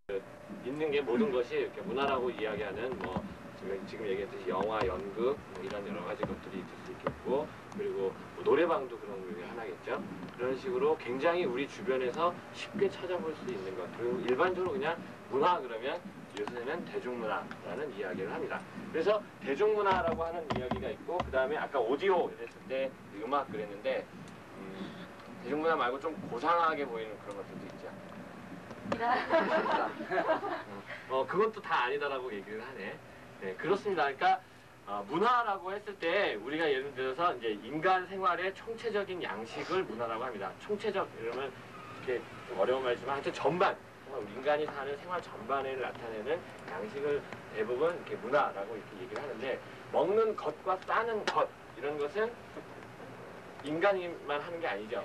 있는 게 모든 것이 이렇게 문화라고 이야기하는 뭐 지금 얘기했듯이 영화, 연극 뭐 이런 여러 가지 것들이 있을 수 있겠고, 그리고 뭐 노래방도 그런 게 하나겠죠. 그런 식으로 굉장히 우리 주변에서 쉽게 찾아볼 수 있는 것, 그리고 일반적으로 그냥 문화 그러면 요새는 대중문화라는 이야기를 합니다. 그래서 대중문화라고 하는 이야기가 있고, 그 다음에 아까 오디오 이랬을 때 음악 그랬는데 대중문화 말고 좀 고상하게 보이는 그런 것들도 있죠. 그것도 다 아니다라고 얘기를 하네. 네, 그렇습니다. 그러니까 문화라고 했을 때 우리가 예를 들어서 이제 인간 생활의 총체적인 양식을 문화라고 합니다. 총체적 이러면 이렇게 좀 어려운 말이지만 하여튼 전반, 인간이 사는 생활 전반을 나타내는 양식을 대부분 이렇게 문화라고 이렇게 얘기를 하는데, 먹는 것과 싸는 것 이런 것은 인간이만 하는 게 아니죠.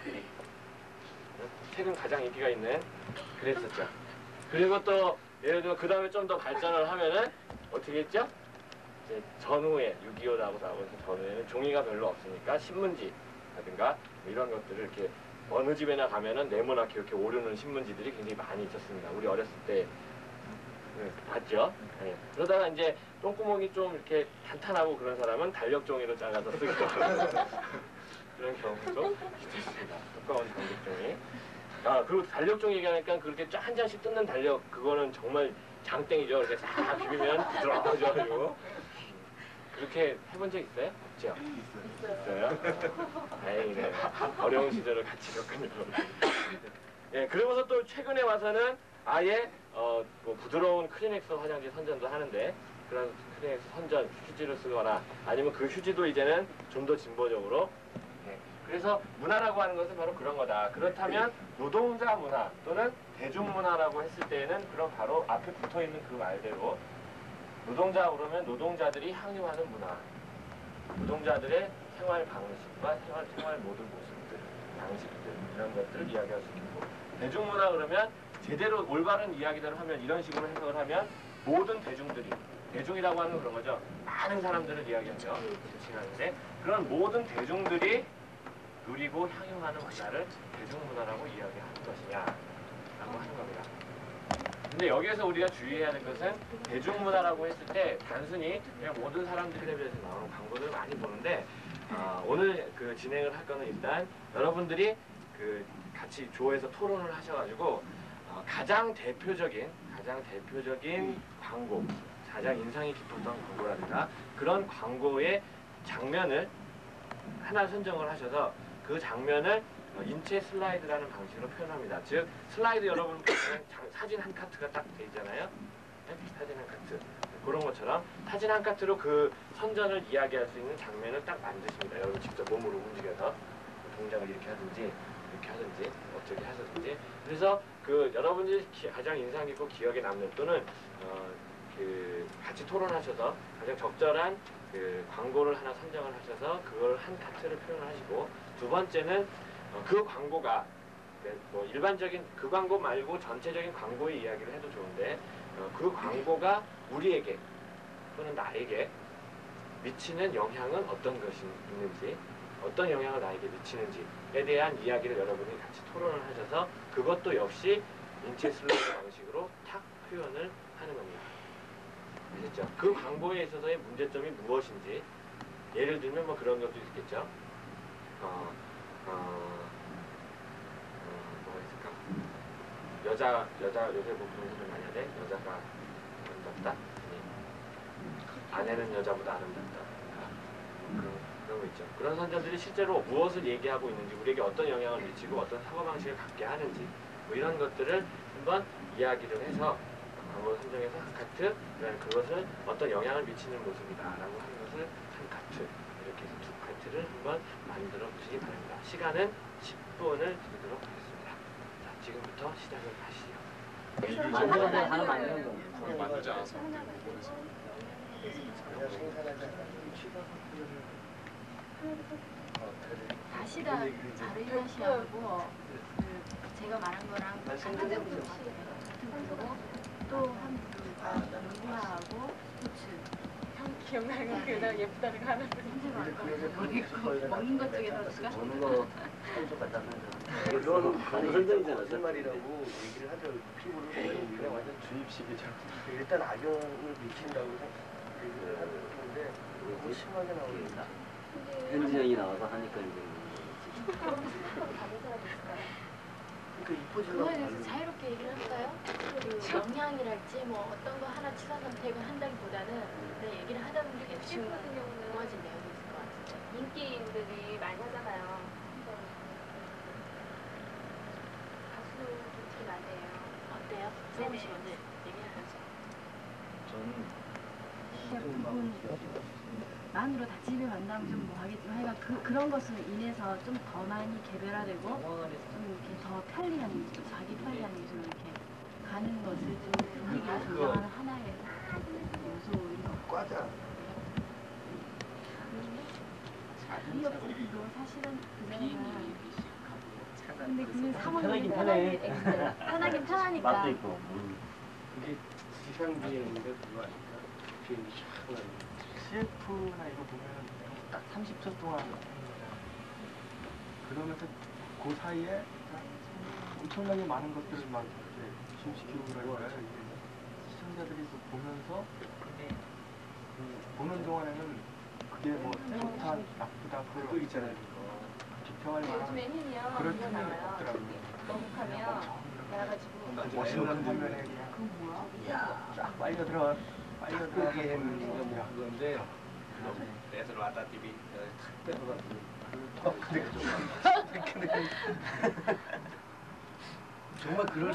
최근 가장 인기가 있는 그랬었죠. 그리고 또 예를 들어 그 다음에 좀 더 발전을 하면은 어떻게 했죠? 이제 전후에 6.25라고 나오는 전후에는 종이가 별로 없으니까 신문지라든가 뭐 이런 것들을 이렇게 어느 집에나 가면은 네모나게 이렇게 오르는 신문지들이 굉장히 많이 있었습니다. 우리 어렸을 때 봤죠? 네. 그러다가 이제 똥구멍이 좀 이렇게 탄탄하고 그런 사람은 달력 종이로 잘라서 쓰기도 그런 경우도 있었습니다. 두꺼운 달력종이. 그리고 달력종 얘기하니까 그렇게 한 장씩 뜯는 달력, 그거는 정말 장땡이죠. 이렇게 싹 비비면 부드러워져가지고. 그렇게 해본 적 있어요? 없죠? 있어요? 다행이네요. 어려운 시절을 같이 겪은 여러분. 예, 그러고서 또 최근에 와서는 아예 뭐 부드러운 크리넥스 화장지 선전도 하는데, 그런 크리넥스 선전 휴지를 쓰거나 아니면 그 휴지도 이제는 좀 더 진보적으로. 그래서 문화라고 하는 것은 바로 그런 거다. 그렇다면 노동자 문화 또는 대중문화라고 했을 때에는 그럼 바로 앞에 붙어있는 그 말대로 노동자 그러면 노동자들이 향유하는 문화, 노동자들의 생활 방식과 생활 모든 모습들, 양식들 이런 것들을 이야기할 수 있고, 대중문화 그러면 제대로 올바른 이야기대로 하면 이런 식으로 해석을 하면 모든 대중들이, 대중이라고 하는 그런 거죠. 많은 사람들을 이야기하죠. 지칭하는데 그런 모든 대중들이 누리고 향유하는 문화를 대중문화라고 이야기하는 것이냐라고 하는 겁니다. 근데 여기에서 우리가 주의해야 될 것은 대중문화라고 했을 때 단순히 그냥 모든 사람들이 텔레비전에서 나오는 광고들을 많이 보는데, 오늘 그 진행을 할 거는 일단 여러분들이 그 같이 조에서 토론을 하셔가지고 가장 대표적인 광고, 가장 인상이 깊었던 광고라든가 그런 광고의 장면을 하나 선정을 하셔서 그 장면을 인체 슬라이드라는 방식으로 표현합니다. 즉 슬라이드 여러분 보시면 사진 한 카트가 딱 돼 있잖아요. 네? 사진 한 카트. 그런 것처럼 사진 한 카트로 그 선전을 이야기할 수 있는 장면을 딱 만드십니다. 여러분 직접 몸으로 움직여서 동작을 이렇게 하든지 어떻게 하든지. 그래서 그 여러분들이 가장 인상 깊고 기억에 남는 또는 그 같이 토론하셔서 가장 적절한 그 광고를 하나 선정을 하셔서 그걸 한 카트를 표현하시고, 두 번째는 그 광고가 뭐 일반적인 그 광고 말고 전체적인 광고의 이야기를 해도 좋은데 그 광고가 우리에게 또는 나에게 미치는 영향은 어떤 것이 있는지, 어떤 영향을 나에게 미치는지에 대한 이야기를 여러분이 같이 토론을 하셔서 그것도 역시 인체 슬라이드 방식으로 탁 표현을 하는 겁니다. 아셨죠? 그 광고에 있어서의 문제점이 무엇인지, 예를 들면 뭐 그런 것도 있겠죠. 뭐가 있을까? 요새 뭐 그런 소리 많이 하네. 여자가 아름답다? 아내는 여자보다 아름답다. 그런 거 있죠. 그런 선전들이 실제로 무엇을 얘기하고 있는지, 우리에게 어떤 영향을 미치고 어떤 사고방식을 갖게 하는지, 뭐 이런 것들을 한번 이야기를 해서 광고를 선정해서 한 카트, 그것을 어떤 영향을 미치는 모습이다 라고 하는 것을 한 카트, 이렇게 해서 두 카트를 한번 만들어 보시기 바랍니다. 시간은 10분을 드리도록 하겠습니다. 자, 지금부터 시작을 하시죠. 만들지 않아서 다시다 아르이나시아하고 제가 말한 거랑 같은 분으로 또한 분은 문화하고 스포츠. 형 기억나는 거 그냥 예쁘다는 거 하나 모르겠고 먹는 것 중에 더 먹는 거 한쪽 갖다 놓는 거. 그건 선정이잖아. 무슨 말이라고 얘기를 하죠. 피부를 보면 그냥 완전 주입식이죠. 일단 악영을 미친다고 얘기를 하는데 너무 심하게 나오니까. 현진이 형이 나와서 하니까 이제 그런 생각하고 다른 사람이 있을까요? 그러니까 이뻐지려고 그거에 대해서 하는 자유롭게 얘기를 할까요? 그 영향이랄지 뭐 어떤 거 하나 취사 선택을 한다기보다는 그냥 얘기를 하다 보면 대충 모아진 내용이 있을 것 같은데. 인기인들이 많이 하잖아요. 가수 좀 티가 나네요. 어때요? 수홍 씨 먼저 얘기하죠. 저는 만으로 다 집에 만나면 좀 뭐 하겠지만 하여간 그런 것으로 인해서 좀 더 많이 개별화되고 좀 이렇게 더 편리한 자기 편리한 위주로 이렇게 가는 것을 좀 분위기를 조정하는 하나의 요소인 것 같아요. 과자. 이 없어도 사실은 근데 그 편하긴 상황이 편해. 편하긴 편하니까. 맛도 있고. 이게 지상 비행인데 그거 아닐까? 비행기 쫙 나는. CF나 이거 보면은 딱 30초 동안 하는 거잖아. 그러면서 그 사이에 엄청나게 많은 것들을 막 이렇게 심시키고 그럴까요? 시청자들이 그 보면서 보는 동안에는 그게 뭐 좋다, 나쁘다 그거 있잖아요. 비평할 만한 요즘에 힘이요. 그런 이거 틈이 나와요. 없더라고요. 너무 그래가지고 멋있는 화면에 그건 뭐야? 이야, 쫙 빨려 들어가. 빨려 들어가서 그게 보는 거 뭐 그건데 Dentro do Ata TV. 정말 그럴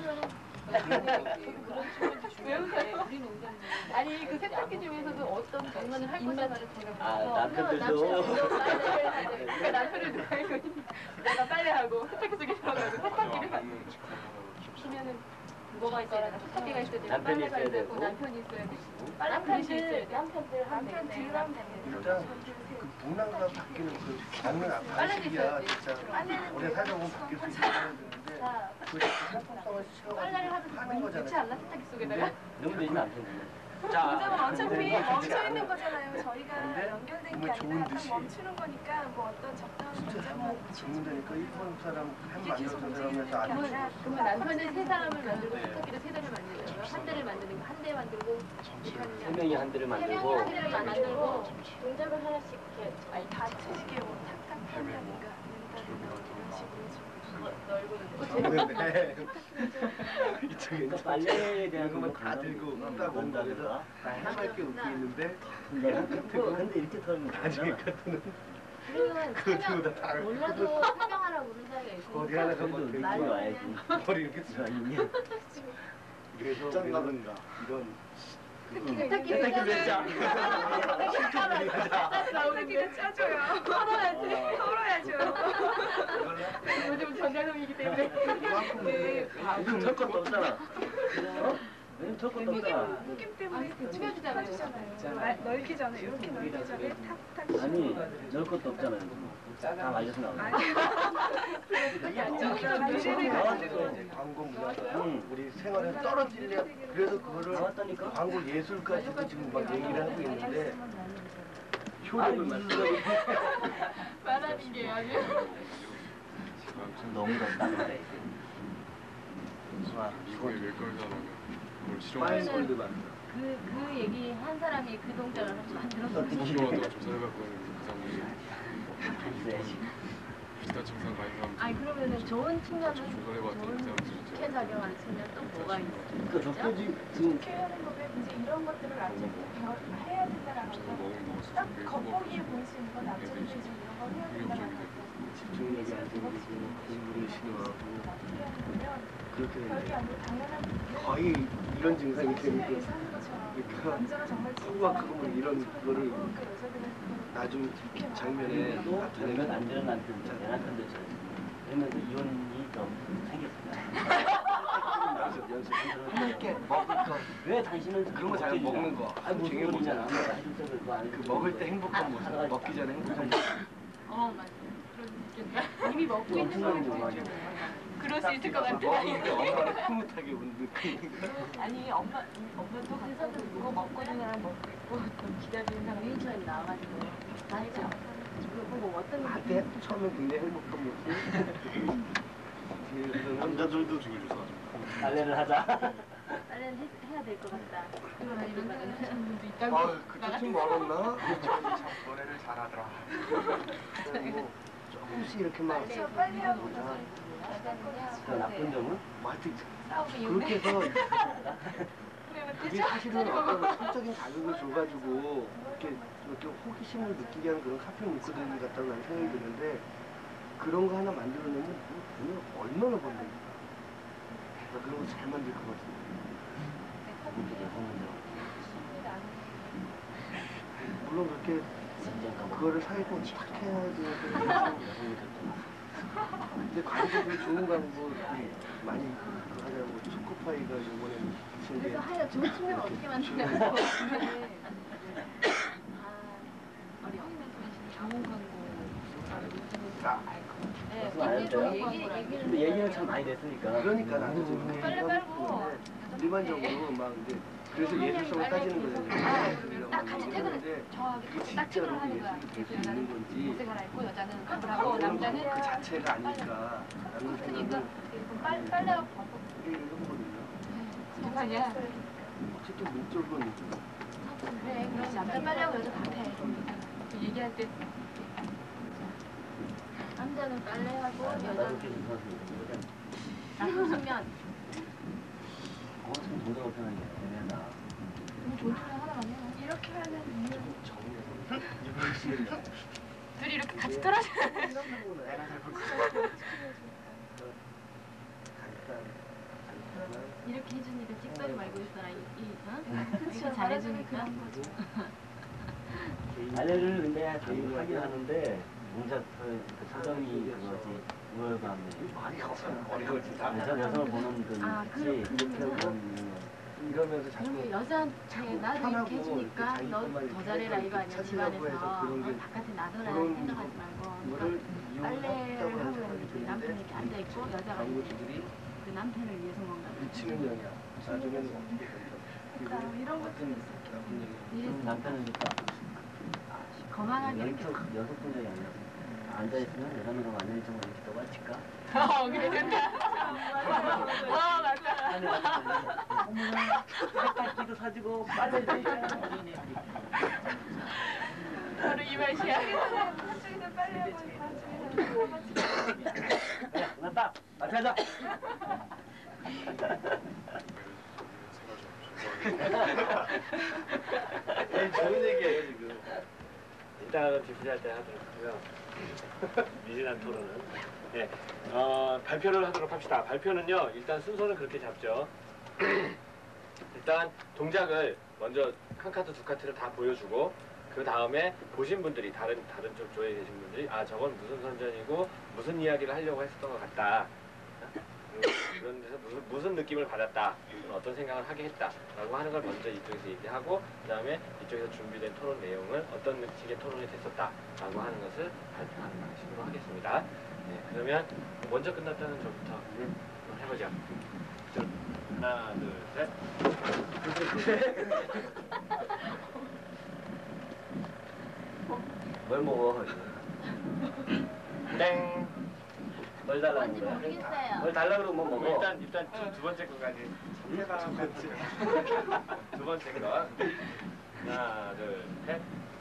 왜 웃어요? 아니 그 세탁기 중에서도 어떤 장난을 할 거냐를 제가 아, 보면서 남편들도. 빨래를 하야 돼. 그러니까 남편을 누가 알고 있는데 내가 빨래하고 세탁기 속에 들어가고 세탁기를 하면은 뭐가 있어야 되나? 세탁기가 있어야 되고 남편이 빨래가 있어야 있어야 되고 되고. 남편이 있어야 되고 빨래 그릇이 있어야 돼. 남편들 하면 일단 그 문화가 바뀌는 그 장르 빨래도 있어야 앞판식이야 돼. 진짜 오래 살다 보면 바뀔 수 있는 건데 그 상품성을 빨래를 채워가지고 하면 하는 거잖아. 그렇지 않나? 세탁기 속에다가? 너무 되지 않던데. 문제는 어차피 근데 멈춰 있는 거잖아요. 저희가 근데 연결된 정말 게 좋은 아니라 딱 듯이 멈추는 거니까 뭐 어떤 적당한 진짜 문제만 죽는다니까 일본 사람 햄 이게 계속 만들어서 움직이는 사람에서 게 안 아니라 그러면 남편은 세 사람을 만들고 세탁기를 세 대를 만들잖아요. 한 대를 만드는 거 한 대 만들고 세 명이 한 대를 세 명이 만들고. 한 개를 만들고 동작을 하나씩 이렇게 아니 다 트시게 뭐 탁탁 한다든가 낸다든가 이런 식으로 좀 네. 이쪽에 그러니까 빨래에 대한 이거만 다 들고 딱 온다 그래서 나 해맑게 웃고 있는데 근데 이렇게 털면 나중에 끝은 그러면 그거 설명 들고 다 몰라도 설명하라고 그런 사이가 있으니까 어디 하나 가면 그래도 들고 많이 와야지. 머리 이렇게 쓰 아니면 그래서 짠가든가 이런 세탁기 세탁기 몇 나오기가 짜줘요. 털어야지. 털어야죠. 요즘 전자동이기 때문에 요즘 털 것도 없잖아. 어? 요즘 털 것도 없잖아. 느낌 때문에 튀겨주잖아요. 널기 전에 이렇게 널기 전에 탁탁 아니, 넣을 것도 없잖아. 다 말려서 나오네. 광고 문화가 응. 우리 생활에 떨어지려 그래서 그거를 나왔다니까? 광고 예술까지도 지금 막 얘기를 하고 있는데 아니, 효력을 무슨 만들어 말하는 게 아주 너무 덥다. 미국의 밀가루잖아. 그걸 파인 실험해서 골드 만들어 그 얘기 한 사람이 그 동작을 한 들었어요. 들어가다가 조사해갖고 그 사람이 그래야지. 비슷한 증상 가진 사람 아니 그러면은 좋은 측면은 조사해봤더니 그 사람들이 진짜 좋게 작용하는 측면 또 뭐가 있어요? 그러니까 적도지 지금 좋게 하는 거면 이제 이런 것들을 아직 해야 된다라는 저거 거. 먹으면 먹을수록 딱 그게 겉보기에 보일 수 있는 건 남자들이 지금 이런 걸 해야 된다라는 거. 집중력이 안 생기고 공부를 싫어하고 그렇게 별게 되는데 아니고 당연한 거의 이런 증상이 사실은 생기고 예사하는 것처럼 그러니까 남자가 정말 후각하고 이런 거를 나중 장면에 또 열면 나타내면 안 되는 남편, 내 남편도 있어요. 그러면서 이혼이 좀 생겼어요. 연습 함께 먹을 거 왜 당신은 그런 거 잘 먹는 거 아니 무슨 중요해 소리잖아. 보잖아. 해줄 때도 그거 안 그 해주고 먹을 때 행복한 모습 먹기 전에 행복한 모습 맞아. 그런 느낌. 이미 먹고 있는 엄청나게 거를 먹어야 보여주는 그럴 수 있을 것 같아. 먹으니까 엄마를 흐뭇하게 웃는 느낌 아니 엄마도 항상 그거 먹고 있는 사람 먹고 있고 또 기다리는 사람 윈처에 나와가지고 맞죠. 그거 보고 어떤 거 한때 처음에 굉장히 행복한 모습 뒤에서는 남자들도 죽을 조사 달래를 하자. 빨래를 해야 될 것 같다. 그건 아니면 아, 그때쯤 멀었나? 참 노래를 잘하더라. 뭐 조금씩 이렇게 막 저 빨리 하고 그 나쁜 점은? 마트 싸우기 그렇게 해서 그러면 그게 되죠? 사실은 어떤 성적인 자극을 줘가지고 이렇게 호기심을 느끼게 하는 그런 카페 문구들이 같다고 나는 생각이 드는데 그런 거 하나 만들어내면 돈을 얼마나 번다니까. 나 그런 거 잘 만들 것 같은데. 물론 그렇게 그거를 살고 딱 해야 되는데 근데 관계들 좋은 광고 많이 하자고 초코파이가 이번에 붙인 게 그래서 하여 좋은 측면 어떻게 만드냐고. 좋은 광고. 네, 무슨 알죠? 얘기를 근데 얘기는 참 많이 됐으니까. 그러니까 나도 지금 빨리 빨고. 일반적으로 막 이제 그래서 예술성을 따지는 거잖아요. 딱 같이 퇴근을 저하게 그게 딱 진짜로 퇴근을 하는 거야. 예술이 될수 그래서 있는 나는 건지 옷을 갈아입고 여자는 밥을 하고 그거는 남자는 그 자체가 아닐까 라는 생각을 빨래하고 바빠. 해보거든요. 잠깐이야. 어쨌든 문적으로는 그래, 그렇지. 남자 빨래하고 여자 밥해. 얘기할 때 남자는 빨래하고 여자는 나도 괜찮았습니다. 나쁜 측면. 참 동작을 편하게 되네. 너무 좋은 소리 하나 아니야. 이렇게 하는 이유. 둘이 이렇게 같이 털어줘. 이렇게 해주니까 찍소리 말고 있어라. 이렇게 잘해주니까. 알레르를 근데 저희 하긴 하는데 문자 그 사정이 그거지 우월감이 많이 어려워지 다 여성을 보는 그 아, 있지 이렇게 보는 이러면서 자꾸 그러면 여자한테 나도 이렇게 해주니까 너 더 잘해라 이거 아니야 집안에서 바깥에 놔둬라 생각하지 말고 이거를 빨래를 이용하고 하고 있는데 남편이 이렇게 앉아있고 여자가 이제 광고주들이 그 남편을 위해서 뭔가 미치는 년이야. 나중에는 어떻게 될까? 그러니까 이런 것도 나쁜 얘기. 이래서 남편은 좋다. 거만하게 이렇게 여섯 분들이 앉아있으면 여자들하고 앉아있으면 이렇게 또 맞힐까? 그게 된다. 맞아. 아니 어머나 세탁기도 사주고 빠져있어 바로 이 맛이야. 한쪽에서 빨래하고 그래 났다 앞에 하자 좋은 얘기예요 지금. 이따가 디프리할 때 하도록 하고요. 미진한 토론은. 네, 발표를 하도록 합시다. 발표는요, 일단 순서는 그렇게 잡죠. 일단 동작을 먼저 한 카트, 두 카트를 다 보여주고 그 다음에 보신 분들이 다른 쪽 조에 계신 분들이 아 저건 무슨 선전이고 무슨 이야기를 하려고 했었던 것 같다. 그런 데서 무슨 느낌을 받았다. 어떤 생각을 하게 했다라고 하는 걸 먼저 이쪽에서 얘기하고 그 다음에 이쪽에서 준비된 토론 내용을 어떤 식의 토론이 됐었다라고 하는 것을 발표하는 방식으로 하겠습니다. 네, 그러면 먼저 끝났다는 저부터 해보죠. 하나, 둘, 셋. 뭘 먹어 땡. 뭘 달라는 뭔지 거야? 모르겠어요. 뭘 달라 그러면 뭐 먹어 일단 두 번째 거까지. 두 번째 거. 하나, 둘, 셋.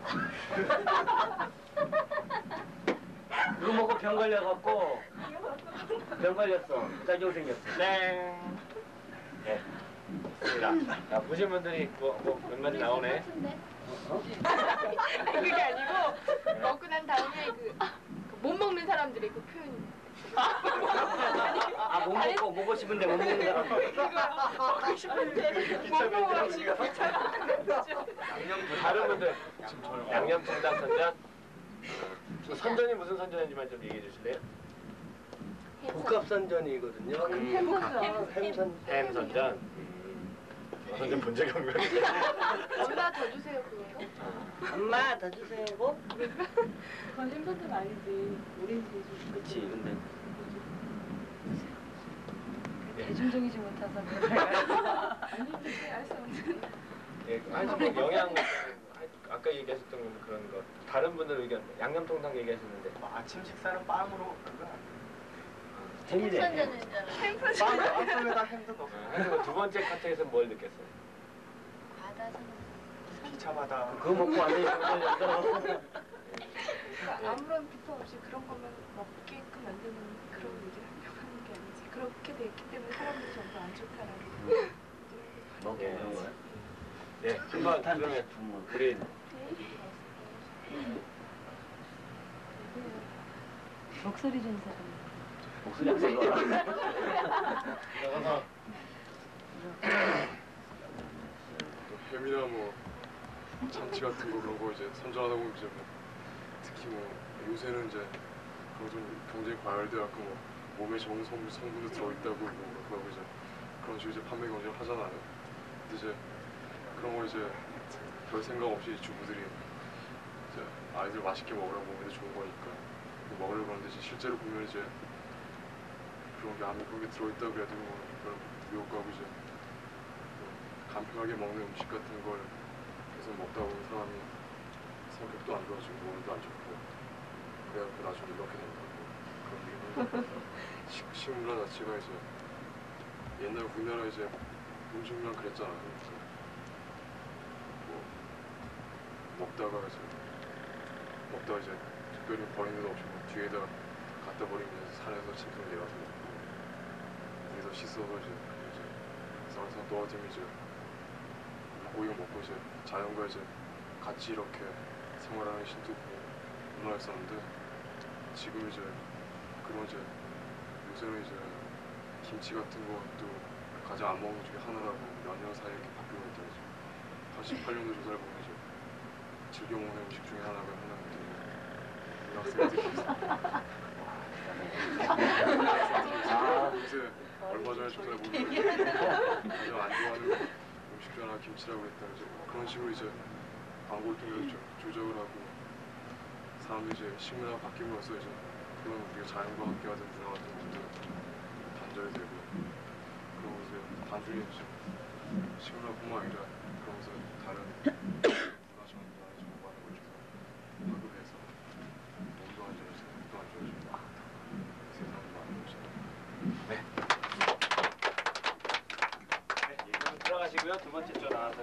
그거 먹고 병 걸려갖고 병 걸렸어 짜증 생겼어 땡. 네. 좋습니다. 자, 보신 분들이 몇 마디 나오네. 그게 아니고 먹고 난 다음에 그 못 먹는 사람들의 그 표현이. 아 못 먹고 먹고 싶은데 못 먹는 사람 먹고 싶은데 못 먹어가지고 다른 분들 양념통닭 선전. 선전이 무슨 선전인지만 좀 얘기해 주실래요? 복합선전이거든요. 햄선. 햄 선전. 선전 본 적이 없는 것 같아요. 엄마 더 주세요 그거. 엄마 더 주세요 뭐? 그건 햄버거는 아니지. 오렌지 그치 근데 대중적이지 못해서 예, 아니 영양 아까 얘기하셨던 그런 거 다른 분들 의견 양념통닭 얘기하셨는데 아침 식사는 빵으로 그거 재미래. 빵에다 햄도 넣어. 그리고 두 번째 카트에서 뭘 느꼈어요? 과다 선호. 기차마다. 그거 먹고 안 되니까 그러니까 아무런 비판 없이 그런 거면 먹게끔 만드는 그런 얘기를 하려고 하는 게 아니지. 그렇게 돼 있기 때문에 사람들이 전부 안 좋다라고. 먹어 그런 거야? 네, 한번 그러면 우리 목소리 준 사람. 목소리 안 들려. 나가서 햄이나 뭐 참치 같은 거 그런 거 이제 선전하다 보면 이제 뭐 특히 뭐 요새는 이제 그런 좀 경쟁이 과열돼갖고 뭐 몸에 좋은 성분도 들어있다고 뭐 그러고 이제 그런 식으로 이제 판매 경쟁을 하잖아요. 근데 이제 그런 거 이제 별 생각 없이 주부들이 이제 아이들 맛있게 먹으라고 먹는 게 좋은 거니까 먹으려고 하는데 이제 실제로 보면 이제 그런 게 아무 그런 게 들어있다 그래도 뭐 별로 유혹하고 이제 간편하게 먹는 음식 같은 걸 계속 먹다 보면 사람이 성격도 안 좋아지고 몸도 안 좋고 그래갖고 나중에 이렇게 되는 거고 그런 게 식문화 자체가 이제 옛날 우리나라 이제 음식만 그랬잖아요. 뭐 먹다가 이제 특별히 버리는 데 없이 뭐 뒤에다 갖다 버리면 산에서 짐승 내려서 먹고 여기서 씻어서 이제 산에서 떨어지면 이제 고기가 먹고 이제 자연과 이제 같이 이렇게 생활하는 신도 문화였었는데 지금 이제 그런 이제 요새는 이제 김치 같은 것도 가장 안 먹는 것 중에 하나라고 몇 년 사이에 이렇게 바뀌고 있더라고요. 88년도 조사를 보면 이제 즐겨 먹는 음식 중에 하나가 학생들이 요새 얼마 전에 조사를 보면 가장 안 좋아하는 음식 중 하나 김치라고 했다. 이제 그런 식으로 이제 광고를 통해서 조작을 하고 사람들이 이제 식문화가 바뀜으로써 이제 그런 우리가 자연과 함께하던 문화 같은 것도 단절이 되고 그리고 이제 단순히 식문화뿐만 아니라 그러면서 다른 문화 전문화에 정보하는 걸 좀 파급해서 몸도 안 좋아지고 몸도 안 좋아지고 세상도 많은 것이다. 네. 네, 그럼 들어가시고요. 두 번째 쪽 나와서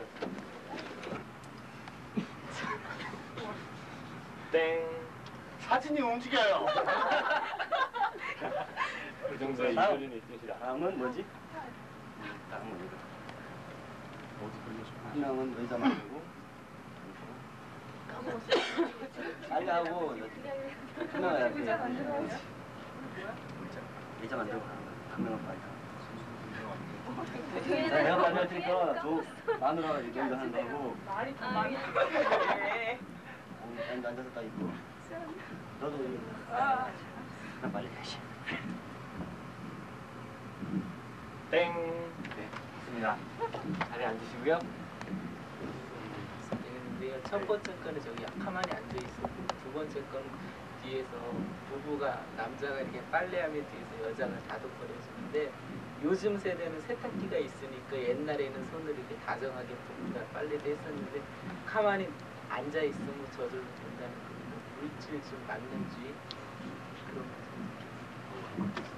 땡. 사진이 움직여요. 그 정도의 다음. 이론이 있으시라. 다음은 뭐지? 다음은 이거. 어디 걸려서 한 명은 의자 만들고 자기가 하고 한 명은 이렇게 의자 만들고 한 명은 빨리 내가 말할 테니까 저 마누라가 이거 하는 거고 말이 더 많이 앉아서 딱 있고 너도 나 빨리 가시 땡. 네, 좋습니다. 자리에 앉으시고요. 있는데요. 첫 번째 거는 저기 가만히 앉아 있었고 두 번째 거는 뒤에서 부부가 남자가 이렇게 빨래하면 뒤에서 여자가 다독거려 주는데 요즘 세대는 세탁기가 있으니까 옛날에는 손으로 이렇게 다정하게 부부가 빨래도 했었는데 가만히 앉아 있으면 저절로 된다는 그 물질 좀 맞는지 그런 거.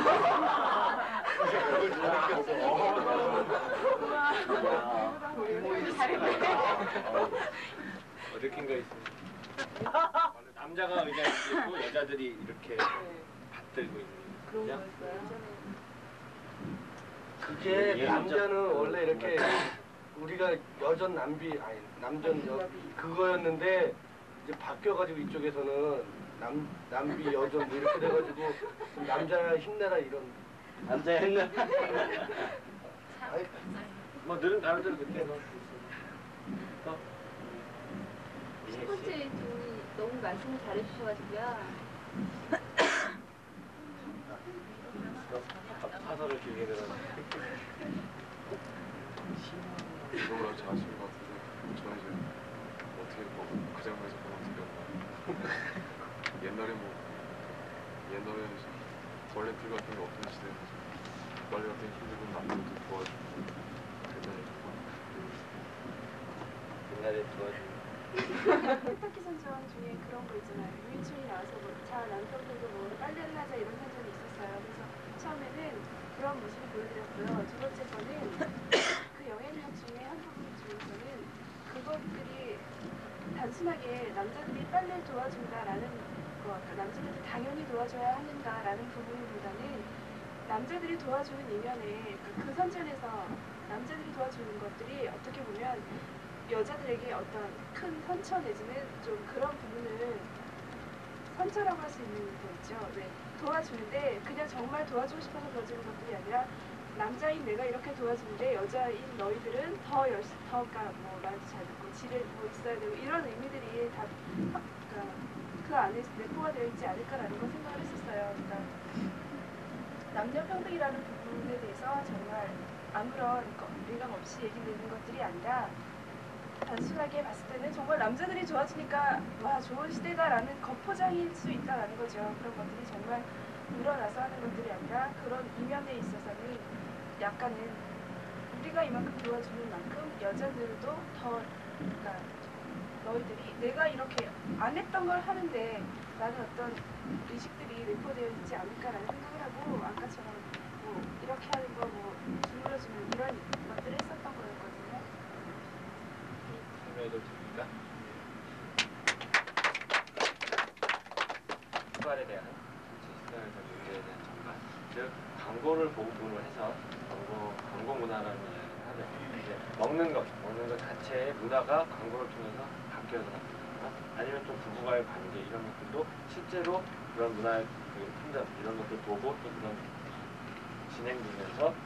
느낀 거 있습니다. 남자가 의자에 있고 여자들이 이렇게 받들고 있는 거죠. 그게 남자는 원래 이렇게 우리가 여전 남비 아니 남전 그거였는데 이제 바뀌어가지고 이쪽에서는 남비 여전 뭐 이렇게 돼가지고 남자야 힘내라 이런. 남자 했나? 아니, 뭐 늘은 다른대로 그때 첫 번째 분이 너무 말씀을 잘해주셔가지고요. 사설을 길게 들었네. 이걸 아주 잘하시는 것 같은데 저는 이제 어떻게 뭐 그 장면에서 보면 어떻게 옛날에 이제 덜렌트 같은 게 없던 시대에서 빨래 같은 힘들고 남들도 도와주고 옛날에 도와주고. 세탁기 선전 중에 그런 거 있잖아요. 유인촌이 나와서 뭐, 자 남편분도 뭐 빨래를 하자 이런 선전이 있었어요. 그래서 처음에는 그런 모습을 보여드렸고요. 두 번째 거는 그 영향력 중에 한 부분 중에서는 그것들이 단순하게 남자들이 빨래를 도와준다라는 거, 그러니까 남자들이 당연히 도와줘야 하는가라는 부분보다는 남자들이 도와주는 이면에 그 선전에서 남자들이 도와주는 것들이 어떻게 보면 여자들에게 어떤 큰 선처 내지는 좀 그런 부분을 선처라고 할 수 있는 거 있죠. 네. 도와주는데 그냥 정말 도와주고 싶어서 도와주는 것들이 아니라 남자인 내가 이렇게 도와주는데 여자인 너희들은 더 열심히 그러니까 뭐 말도 잘 듣고 집에 뭐 있어야 되고 이런 의미들이 다 그러니까 그 안에 내포가 되어 있지 않을까라는 걸 생각을 했었어요. 그러니까 남녀 평등이라는 부분에 대해서 정말 아무런 일감 없이 얘기되는 것들이 아니라 단순하게 봤을 때는 정말 남자들이 좋아지니까 와 좋은 시대다라는 겉포장일 수 있다라는 거죠. 그런 것들이 정말 일어나서 하는 것들이 아니라 그런 이면에 있어서는 약간은 우리가 이만큼 도와주는 만큼 여자들도 더 그러니까 너희들이 내가 이렇게 안 했던 걸 하는데 라는 어떤 의식들이 내포되어 있지 않을까라는 생각을 하고 아까처럼 뭐 이렇게 하는 거 뭐 주물러주는 이런 것들을 했었던 거였거든요. 설명해도 됩니까? 출발에 대한 시스템에서 문제에 대한 전반, 즉 광고를 보급으로 해서 광고 문화라는 이야기를 하죠. 이제 먹는 것 자체의 문화가 광고를 통해서 바뀌어서 나타나거나 아니면 또 부부와의 관계 이런 것들도 실제로 그런 문화의 그 판단 이런 것들 보고 또 그런 진행되면서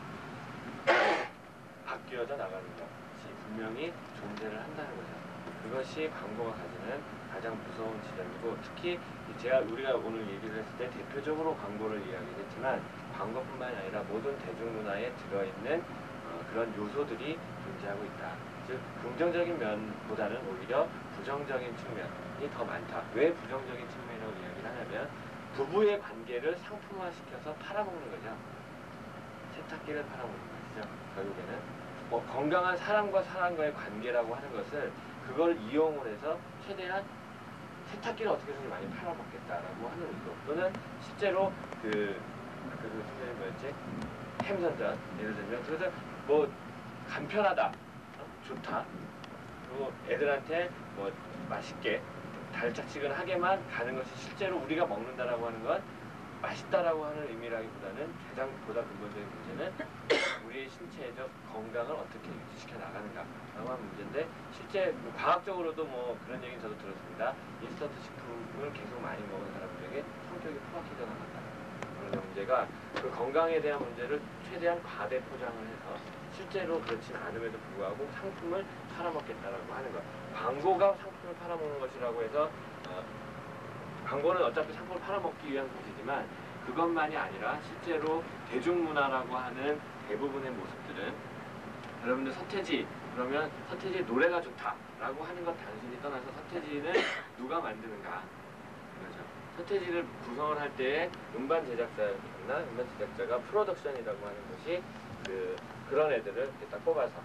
바뀌어져 나가는 것이 분명히 존재를 한다는 거죠. 그것이 광고가 가지는 가장 무서운 지점이고 특히 우리가 오늘 얘기를 했을 때 대표적으로 광고를 이야기했지만 광고뿐만이 아니라 모든 대중문화에 들어있는 그런 요소들이 존재하고 있다. 즉 긍정적인 면보다는 오히려 부정적인 측면이 더 많다. 왜 부정적인 측면이라고 이야기를 하냐면 부부의 관계를 상품화시켜서 팔아먹는 거죠. 세탁기를 팔아먹는 것이죠. 결국에는 건강한 사람과 사람과의 관계라고 하는 것을 그걸 이용을 해서 최대한 세탁기를 어떻게든 많이 팔아먹겠다라고 하는 의도 또는 실제로 그 선생님 뭐였지? 햄선전 예를 들면 그래서 뭐 간편하다 좋다 그리고 애들한테 뭐 맛있게 달짝지근하게만 가는 것이 실제로 우리가 먹는다라고 하는 건 맛있다라고 하는 의미라기보다는 가장 보다 근본적인 문제는 우리의 신체적 건강을 어떻게 유지시켜 나가는가라고 하는 문제인데 실제 뭐 과학적으로도 뭐 그런 얘기는 저도 들었습니다. 인스턴트 식품을 계속 많이 먹은 사람들에게 성격이 포악해져 나간다. 그런 문제가 그 건강에 대한 문제를 최대한 과대 포장을 해서 실제로 그렇진 않음에도 불구하고 상품을 팔아먹겠다라고 하는 것. 광고가 상품을 팔아먹는 것이라고 해서 광고는 어차피 상품을 팔아먹기 위한 것이지만 그것만이 아니라 실제로 대중문화라고 하는 대부분의 모습들은 여러분들 서태지 그러면 서태지의 노래가 좋다라고 하는 것 단순히 떠나서 서태지는 누가 만드는가 그렇죠. 서태지를 구성을 할 때에 음반 제작자나 음반 제작자가 프로덕션이라고 하는 것이 그런 애들을 이렇게 딱 뽑아서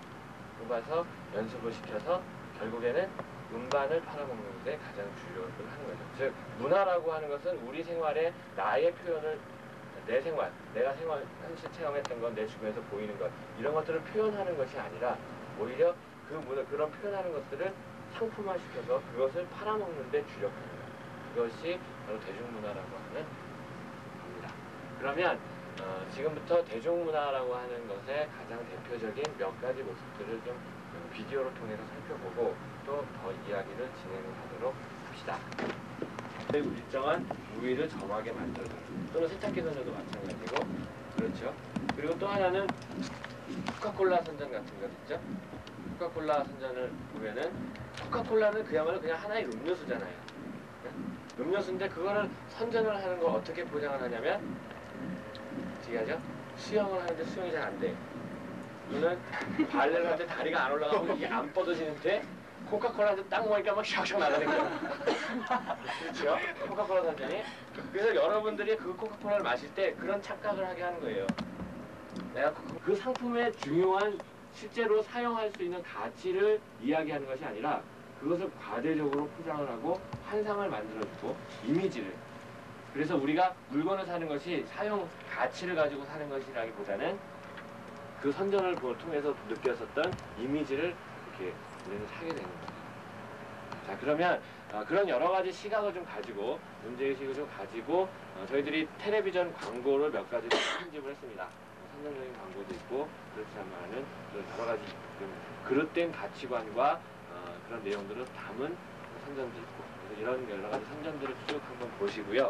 연습을 시켜서 결국에는 음반을 팔아먹는 데 가장 주력을 하는 거죠. 즉 문화라고 하는 것은 우리 생활에 나의 표현을 내 생활, 내가 현실 체험했던 것, 내 주변에서 보이는 것 이런 것들을 표현하는 것이 아니라 오히려 그 문화, 그런 표현하는 것들을 상품화시켜서 그것을 팔아먹는 데 주력하는 것. 그것이 바로 대중문화라고 하는 겁니다. 그러면 지금부터 대중문화라고 하는 것의 가장 대표적인 몇 가지 모습들을 좀 비디오를 통해서 살펴보고 또 더 이야기를 진행하도록 합시다. 일정한 우위를 점하게 만들어줘요. 또는 세탁기 선전도 마찬가지고 그렇죠. 그리고 또 하나는 코카콜라 선전 같은 것 있죠. 코카콜라 선전을 보면은 코카콜라는 그야말로 그냥 하나의 음료수잖아요. 음료수인데 그거를 선전을 하는 걸 어떻게 포장을 하냐면 어떻게 하죠? 수영을 하는데 수영이 잘 안 돼. 또는 발레를 하는데 다리가 안 올라가고 이게 안 뻗어지는데 코카콜라한테 딱 먹으니까 막 샥샥 나가는 거예요. 그렇죠? 코카콜라 선전이. 그래서 여러분들이 그 코카콜라를 마실 때 그런 착각을 하게 하는 거예요. 내가 그 상품의 중요한 실제로 사용할 수 있는 가치를 이야기하는 것이 아니라 그것을 과대적으로 포장을 하고 환상을 만들어주고 이미지를 그래서 우리가 물건을 사는 것이 사용 가치를 가지고 사는 것이라기보다는 그 선전을 통해서 느꼈었던 이미지를 이렇게 우리는 사게 되는 거예요. 자, 그러면 그런 여러 가지 시각을 좀 가지고, 문제의식을 좀 가지고 저희들이 텔레비전 광고를 몇 가지 편집을 했습니다. 선전적인 광고도 있고 그렇지 않은 여러 가지 좀 그릇된 가치관과 그런 내용들을 담은 선전도 있고, 그래서 이런 여러 가지 선전들을 쭉 한번 보시고요.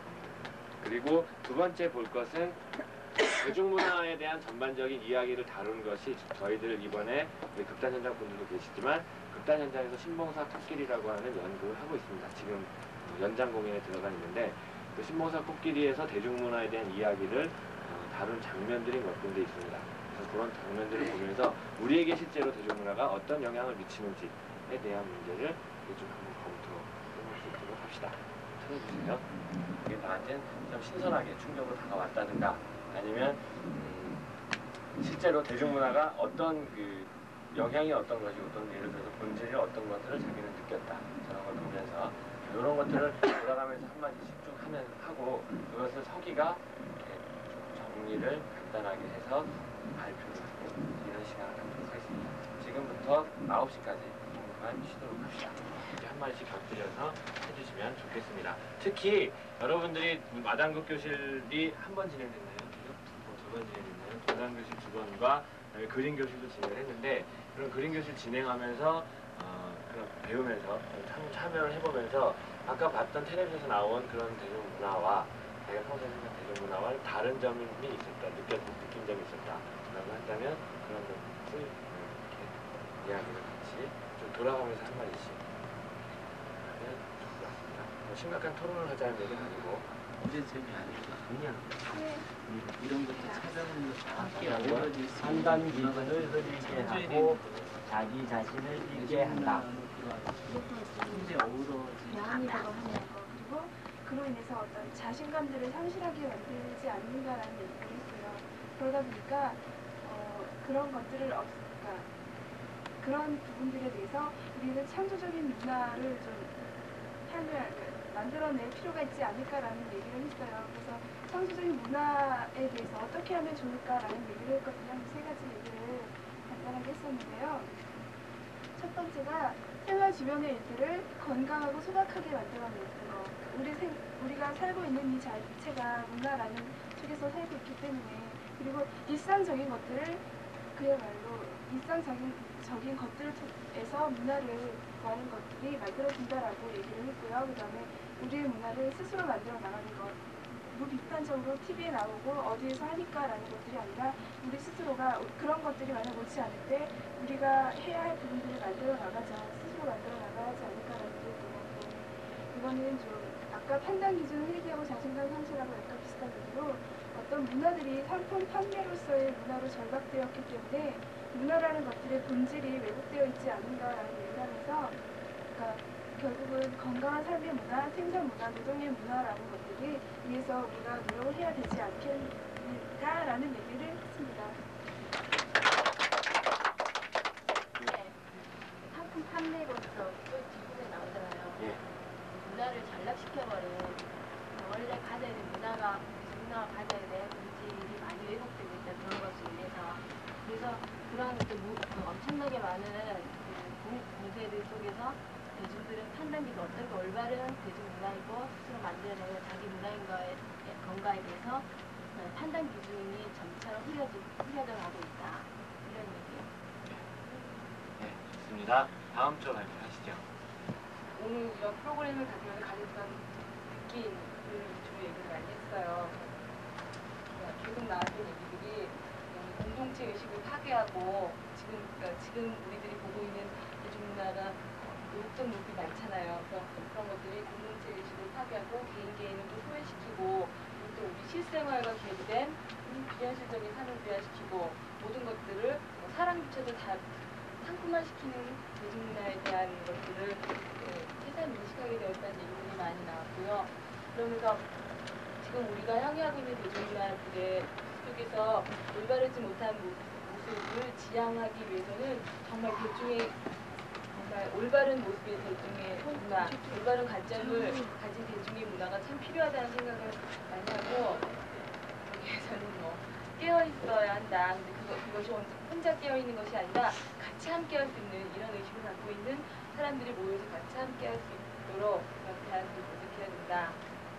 그리고 두 번째 볼 것은 대중문화에 대한 전반적인 이야기를 다루는 것이 저희들 이번에 극단 현장 분들도 계시지만 극단 현장에서 신봉사 코끼리라고 하는 연구를 하고 있습니다. 지금 연장 공연에 들어가 있는데 그 신봉사 코끼리에서 대중문화에 대한 이야기를 다룬 장면들이 몇 군데 있습니다. 그래서 그런 장면들을 보면서 우리에게 실제로 대중문화가 어떤 영향을 미치는지에 대한 문제를 좀 한번 검토해볼 수 있도록 합시다. 찾아주세요. 이게 나한테는 좀 신선하게 충격으로 다가왔다든가 아니면 실제로 대중문화가 어떤 그 영향이 어떤 것이 어떤 예를 들어서 본질이 어떤 것들을 자기는 느꼈다 저런 걸 보면서 이런 것들을 돌아가면서 한마디씩 쭉 하고 그것을 서기가 정리를 간단하게 해서 발표를 하고 이런 시간을 갖도록 하겠습니다. 지금부터 9시까지 잠깐 쉬도록 합시다. 이제 한 마디씩 곁들여서 해주시면 좋겠습니다. 특히 여러분들이 마당극 교실이 한 번 진행됐나요? 두 번 진행됐나요? 마당교실 2번과 그림 교실도 진행을 했는데 그런 그림 교실 진행하면서 그런 배우면서 참여를 해보면서 아까 봤던 텔레비전에서 나온 그런 대중문화와 제가 평소에 생각한 대중문화와 다른 점이 있었다, 느낀 점이 있었다 라고 한다면 그런 것을 이렇게 이야기를 같이 좀 돌아가면서 한 마디씩 하면 좋을 것 같습니다. 심각한 토론을 하자는 얘기는 아니고 문제점이 아니고 그냥 이런 것도 찾아보는 것도 함께 어우러질 수 있는 판단 기준을 흐리게 하고 자기 자신을 잃게 한다. 현재 어우러질 대안이라고 하는 거, 그리고 그로 인해서 어떤 자신감들을 상실하게 만들지 않는다라는 얘기를 했어요. 그러다 보니까 그런 것들을 그러니까 그런 부분들에 대해서 우리는 창조적인 문화를 좀 만들어낼 필요가 있지 않을까라는 얘기를 했어요. 그래서 창조적인 문화에 대해서 어떻게 하면 좋을까라는 얘기를 했거든요. 세 가지 얘기를 간단하게 했었는데요. 첫 번째가 생활 주변의 일들을 건강하고 소박하게 만들어내는 거. 우리가 살고 있는 이 자체가 문화라는 속에서 살고 있기 때문에, 그리고 일상적인 것들을 그야말로 일상적인 것들을 통해서 문화를 많은 것들이 만들어진다라고 얘기를 했고요. 그 다음에 우리의 문화를 스스로 만들어 나가는 것. 무비판적으로 TV에 나오고 어디에서 하니까라는 것들이 아니라 우리 스스로가 그런 것들이 만약 옳지 않을 때 우리가 해야 할 부분들을 만들어 나가자, 스스로 만들어 나가야지 않을까라는 게 있고, 이거는 좀 아까 판단 기준을 회귀하고 자신감 상실하고 약간 비슷한 얘기로 어떤 문화들이 상품 판매로서의 문화로 절박되었기 때문에 문화라는 것들의 본질이 왜곡되어 있지 않은가라는 얘기를 하면서, 그러니까 결국은 건강한 삶의 문화, 생산 문화, 노동의 문화라는 것들이 위해서 우리가 노력을 해야 되지 않겠는가라는 얘기를 했습니다. 네. 상품 판매로서 또 뒷부분에 나오잖아요. 예. 문화를 전락시켜버린, 원래 가져야 되는 문화가 가져야 될 본질이 많이 왜곡되고 있다, 그런 것으로 인해서. 그래서 그런 그 엄청나게 많은 공세들 속에서 대중들은 판단기가 어떤 게 올바른 대중문화이고 스스로 만들어내는 자기 문화인 거에 건가에 대해서 판단 기준이 점차로 흐려져가고 있다, 이런 얘기예요. 네, 좋습니다. 다음 주 발표하시죠. 오늘 이런 프로그램을 가지면서 가졌던 느낌을 주로 얘기를 많이 했어요. 계속 나왔던 얘기들이 공동체 의식을 파괴하고 지금 우리들이 보고 있는 대중문화가 노동적 높이 많잖아요. 그런 것들이 공동체 의식을 파괴하고 개인을 또 소외시키고, 또 우리 실생활과 괴리된 비현실적인 삶을 비하시키고, 모든 것들을 사랑조차도 다 상품화시키는 대중문화에 대한 것들을 세상 인식하게 되었다는 얘기들이 많이 나왔고요. 그러면서 지금 우리가 향유하고 있는 대중문화들의 속에서 올바르지 못한 모습을 지향하기 위해서는 정말 대중의 정말 그러니까 올바른 모습의 대중의 문화, 올바른 관점을 가진 대중의 문화가 참 필요하다는 생각을 많이 하고 거기에서는 뭐 깨어 있어야 한다. 근데 그것이 혼자 깨어 있는 것이 아니라 같이 함께 할 수 있는 이런 의식을 갖고 있는 사람들이 모여서 같이 함께 할 수 있도록 그런 대안도 모색해야 된다.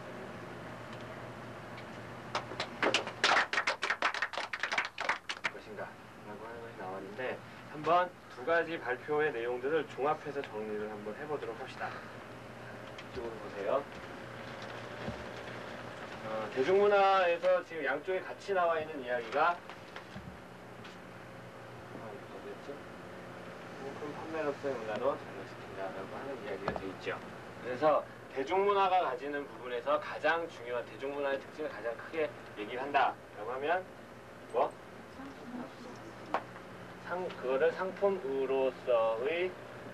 것인가 라고 하는 것이 나왔는데 한번 두 가지 발표의 내용들을 종합해서 정리를 한번 해보도록 합시다. 이쪽으로 보세요. 대중문화에서 지금 양쪽에 같이 나와 있는 이야기가 어디였죠? 큰 판매로서의 문화로 전락시킨다라고 하는 이야기가 되어 있죠. 그래서 대중문화가 가지는 부분에서 가장 중요한 대중문화의 특징을 가장 크게 얘기를 한다라고 하면 뭐? 그거를 상품으로서의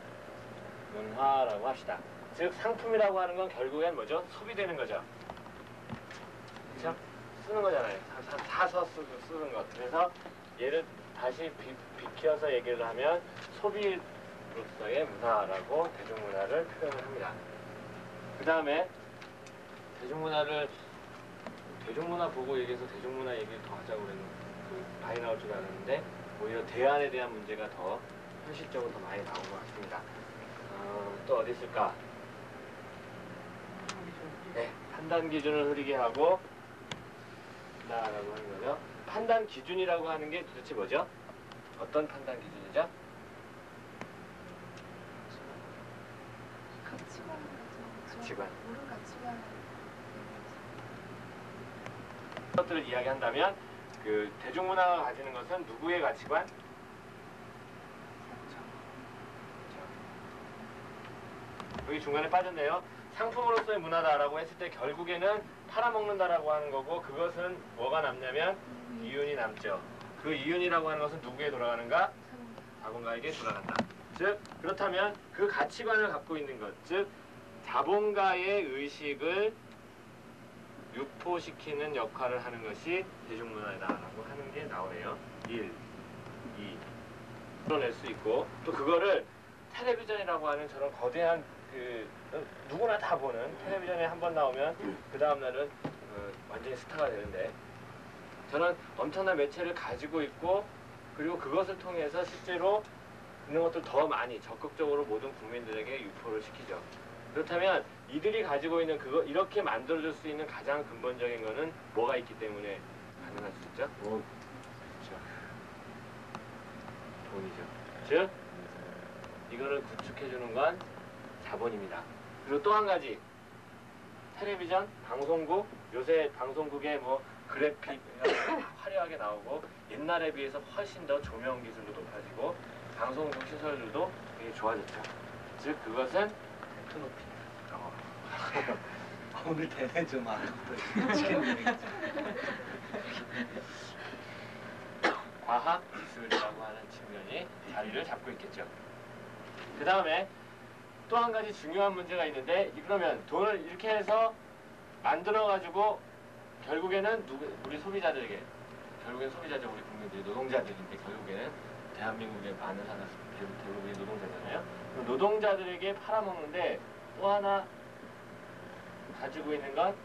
문화라고 합시다. 즉 상품이라고 하는 건 결국엔 뭐죠? 소비되는 거죠. 그렇죠? 쓰는 거잖아요. 사서 쓰는 것. 그래서 얘를 다시 비켜서 얘기를 하면 소비로서의 문화라고 대중문화를 표현을 합니다. 그 다음에 대중문화 보고 얘기해서 대중문화 얘기를 더 하자고 그랬는데 많이 나올 줄 알았는데 오히려 대안에 대한 문제가 더 현실적으로 더 많이 나온 것 같습니다. 또 어디 있을까? 네, 판단 기준을 흐리게 하고 라고 하는 거죠. 판단 기준이라고 하는 게 도대체 뭐죠? 어떤 판단 기준이죠? 가치관. 옳은 가치관. 것들을 이야기한다면 그 대중문화가 가지는 것은 누구의 가치관? 여기 중간에 빠졌네요. 상품으로서의 문화다라고 했을 때 결국에는 팔아먹는다라고 하는 거고 그것은 뭐가 남냐면 이윤이 남죠. 그 이윤이라고 하는 것은 누구에 돌아가는가? 자본가에게 돌아간다. 즉 그렇다면 그 가치관을 갖고 있는 것, 즉 자본가의 의식을 유포시키는 역할을 하는 것이 대중문화다라고 하는 게 나오네요. 1, 2 풀어낼 수 있고 또 그거를 텔레비전이라고 하는 저런 거대한 누구나 다 보는 텔레비전에 한번 나오면 그 다음날은 완전히 스타가 되는데 저는 엄청난 매체를 가지고 있고 그리고 그것을 통해서 실제로 있는 것들 더 많이 적극적으로 모든 국민들에게 유포를 시키죠. 그렇다면 이들이 가지고 있는 그거 이렇게 만들어줄 수 있는 가장 근본적인 거는 뭐가 있기 때문에 가능할 수 있죠? 그렇죠. 돈이죠. 즉 이거를 구축해주는 건 자본입니다. 그리고 또 한 가지 텔레비전, 방송국 요새 방송국에 뭐 그래픽 화려하게 나오고 옛날에 비해서 훨씬 더 조명 기술도 높아지고 방송국 시설들도 되게 좋아졌죠. 즉 그것은 높이. 오늘 대회 좀 알아보시겠네요. 과학 기술이라고 하는 측면이 자리를 잡고 있겠죠. 그 다음에 또 한 가지 중요한 문제가 있는데 그러면 돈을 이렇게 해서 만들어가지고 결국에는 우리 소비자들에게 결국엔 소비자들 우리 국민들이 노동자들인데 결국에는 대한민국의 많은 사람 대부분이 노동자잖아요. 노동자들에게 팔아먹는데 또 하나 가지고 있는 건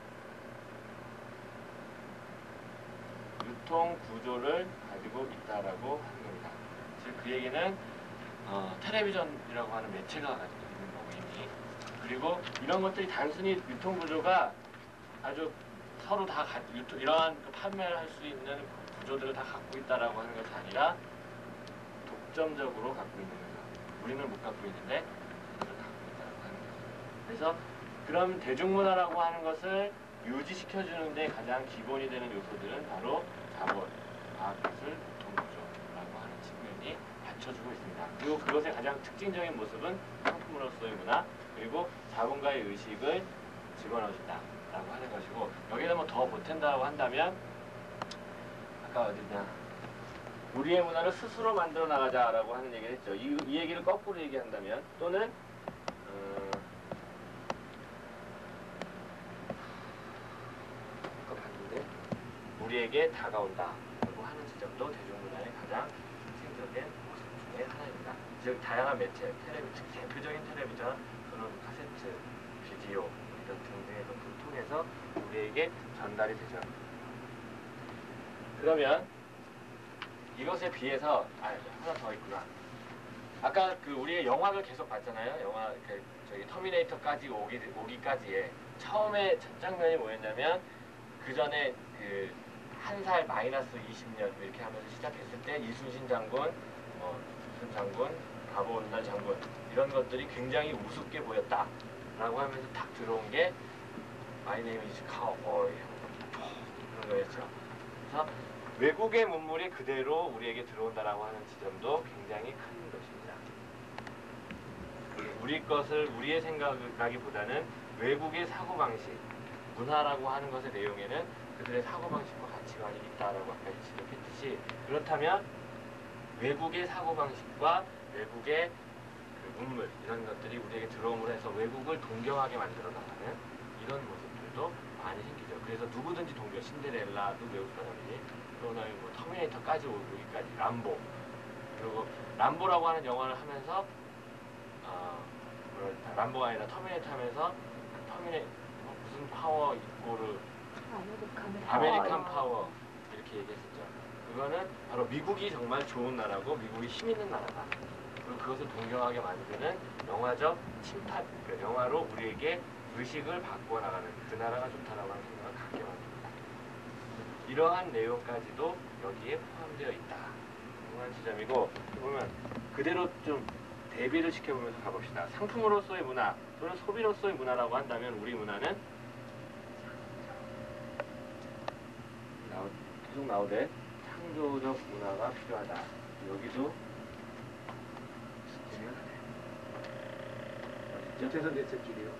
유통 구조를 가지고 있다라고 하는 겁니다. 즉 그 얘기는 텔레비전이라고 하는 매체가 가지고 있는 거고 이미 그리고 이런 것들이 단순히 유통 구조가 아주 서로 다 이러한 판매를 할 수 있는 구조들을 다 갖고 있다라고 하는 것이 아니라 독점적으로 갖고 있는 거죠. 우리는 못 갖고 있는데 그걸 갖고 있다라고 하는 거죠. 그래서 그럼 대중문화라고 하는 것을 유지시켜주는데 가장 기본이 되는 요소들은 바로 자본, 과학기술, 유통구조라고 하는 측면이 받쳐주고 있습니다. 그리고 그것의 가장 특징적인 모습은 상품으로서의 문화 그리고 자본가의 의식을 집어넣어준다라고 하는 것이고 여기다 뭐 더 보탠다고 한다면 아까 어디냐 우리의 문화를 스스로 만들어 나가자라고 하는 얘기를 했죠. 이 얘기를 거꾸로 얘기한다면 또는 우리에게 다가온다라고 하는 지점도 대중문화의 가장 특징적인 모습 중에 하나입니다. 즉 다양한 매체, 텔레비전, 대표적인 텔레비전 또는 카세트, 비디오 이런 등등의 것들을 통해서 우리에게 전달이 되죠. 그러면 이것에 비해서 하나 더 있구나. 아까 그 우리의 영화를 계속 봤잖아요. 영화 저기 터미네이터까지 오기까지의 처음에 첫 장면이 뭐였냐면 그 전에 그 한 살 마이너스 20년 이렇게 하면서 시작했을 때 이순신 장군, 무슨 장군, 바보 온날 장군 이런 것들이 굉장히 우습게 보였다라고 하면서 딱 들어온 게 My name is cowboy 그런 거였죠. 그래서 외국의 문물이 그대로 우리에게 들어온다라고 하는 지점도 굉장히 큰 것입니다. 우리 것을 우리의 생각이라기보다는 외국의 사고방식, 문화라고 하는 것의 내용에는 그들의 사고방식과 가치관이 있다라고 아까 지적했듯이 그렇다면 외국의 사고방식과 외국의 그 문물 이런 것들이 우리에게 들어옴으로 해서 외국을 동경하게 만들어 나가는 이런 모습들도 많이 생기죠. 그래서 누구든지 신데렐라도 외국 사람이니 또는 뭐 터미네이터까지 오기까지 람보 그리고 람보라고 하는 영화를 하면서 람보가 아니라 터미네이터 하면서 무슨 파워 이꼬르 아메리칸 파워 이렇게 얘기했었죠. 그거는 바로 미국이 정말 좋은 나라고 미국이 힘 있는 나라다. 그리고 그것을 동경하게 만드는 영화적 침탈, 그러니까 영화로 우리에게 의식을 바꾸어 나가는 그 나라가 좋다라고 하는 생각을 갖게 만듭니다. 이러한 내용까지도 여기에 포함되어 있다. 이런 지점이고 보면 그대로 좀 대비를 시켜보면서 가봅시다. 상품으로서의 문화 또는 소비로서의 문화라고 한다면 우리 문화는 계속 나오되 창조적 문화가 필요하다. 여기도 대선 대책줄이요.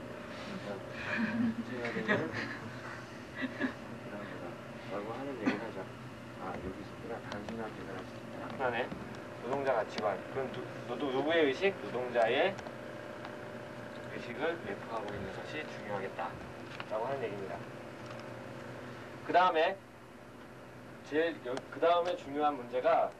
라고 하는 얘기를 하죠. 여기 있구나. 단순한 계산할 수 있다. 하나네. 노동자 가치관. 그건 누구의 의식? 노동자의 의식을 내포하고 있는 것이 중요하겠다. 라고 하는 얘기입니다. 그 다음에 그 다음에 중요한 문제가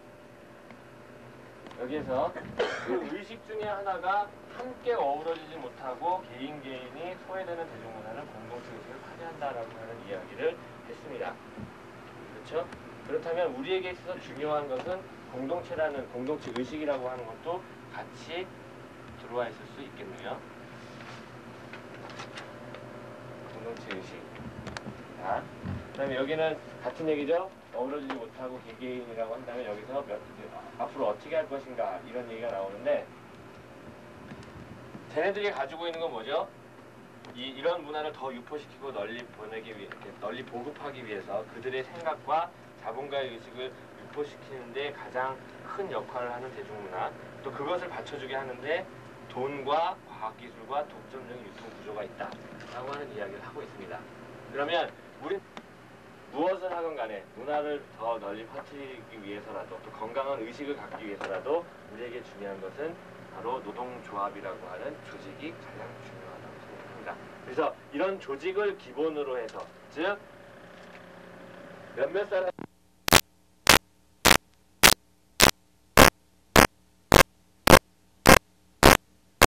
여기에서 그 의식 중에 하나가 함께 어우러지지 못하고 개인이 소외되는 대중문화는 공동체 의식을 파괴한다라고 하는 이야기를 했습니다. 그렇죠? 그렇다면 우리에게 있어서 중요한 것은 공동체 의식이라고 하는 것도 같이 들어와 있을 수 있겠네요. 공동체 의식. 자, 그다음에 여기는 같은 얘기죠. 어우러지지 못하고 개개인이라고 한다면 여기서 앞으로 어떻게 할 것인가 이런 얘기가 나오는데 쟤네들이 가지고 있는 건 뭐죠? 이런 문화를 더 유포시키고 널리 널리 보급하기 위해서 그들의 생각과 자본가의 의식을 유포시키는데 가장 큰 역할을 하는 대중문화 또 그것을 받쳐주게 하는데 돈과 과학기술과 독점적인 유통구조가 있다 라고 하는 이야기를 하고 있습니다. 그러면 우린 무엇을 하건 간에 문화를 더 널리 퍼뜨리기 위해서라도 또 건강한 의식을 갖기 위해서라도 우리에게 중요한 것은 바로 노동조합이라고 하는 조직이 가장 중요하다고 생각합니다. 그래서 이런 조직을 기본으로 해서 즉 몇몇 사람